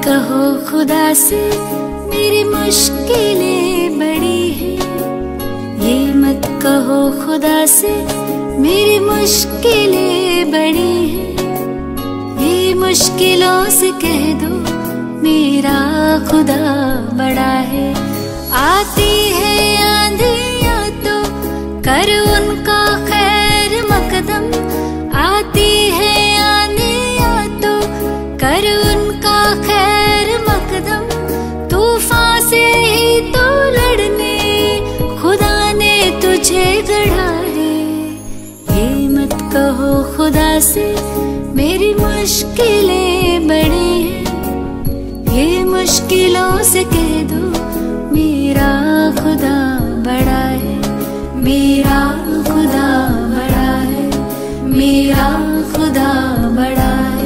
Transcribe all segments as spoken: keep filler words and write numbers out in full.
कहो खुदा से मेरी मुश्किलें बड़ी हैं, ये मत कहो खुदा से मेरी मुश्किलें बड़ी हैं। ये मुश्किलों से कह दो मेरा खुदा बड़ा है। आती है आंधियां तो कर उनका खैर मकदम, आती है आंधियां तो कर उनका खैर मकदम। तूफान से ही तो लड़ने खुदा ने तुझे गढ़ा है। ये मत कहो खुदा से मेरी मुश्किलें बड़ी हैं, ये मुश्किलों से कह दो मेरा खुदा बड़ा है। मेरा खुदा बड़ा है, मेरा खुदा बड़ा है।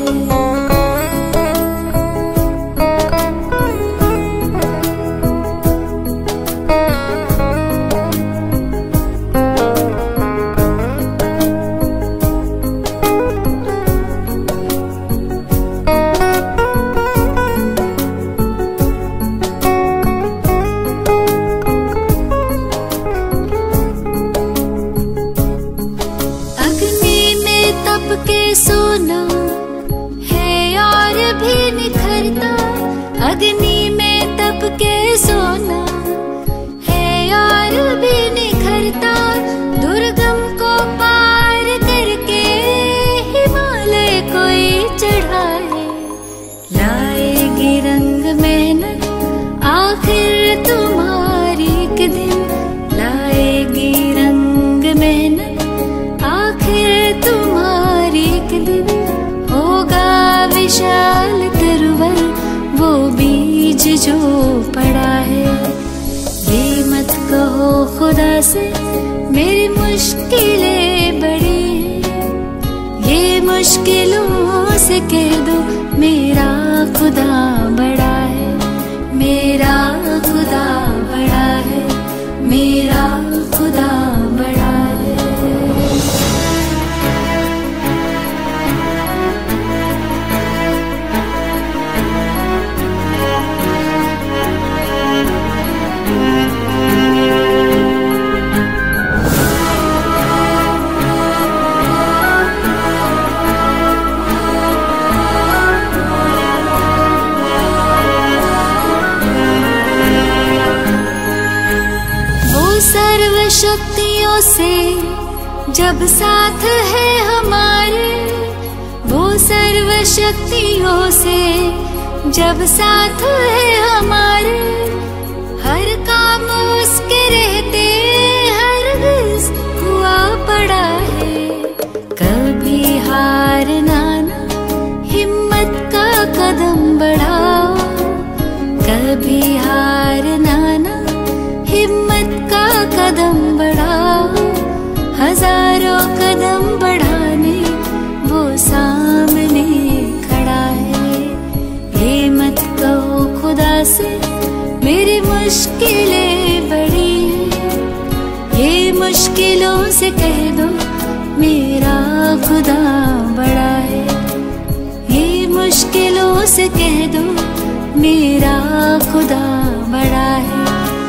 सोना है और भी निखरता, अग्नि में तप के सोना है और भी निखरता। दुर्गम को पार करके हिमालय कोई चढ़ाए, लाएगी रंग मेहनत आखिर तुम्हारी एक दिन, लाएगी रंग मेहनत आखिर तुम्हारी एक दिन। होगा विशाल तरवर वो बीज जो पड़ा है। ये मत कहो खुदा से मेरी मुश्किलें बड़ी हैं, ये मुश्किलों से कह दो मेरा खुदा बड़ा है। मेरा खुदा बड़ा है, मेरा खुदा बड़ा है। सर्व शक्तियों से जब साथ है हमारे, वो सर्व शक्तियों से जब साथ है हमारे। हर काम उसके रहते हरगिज़ हुआ पड़ा है। कभी हारना ना, हिम्मत का कदम बढ़ाओ। कभी हारना ना, हिम्मत का कदम बढ़ाओ। हजारों कदम बढ़ाने वो सामने खड़ा है। ये मत कहो खुदा से मेरी मुश्किलें बड़ी हैं, ये मुश्किलों से कह दो मेरा खुदा बड़ा है। ये मुश्किलों से कह दो मेरा खुदा बड़ा है।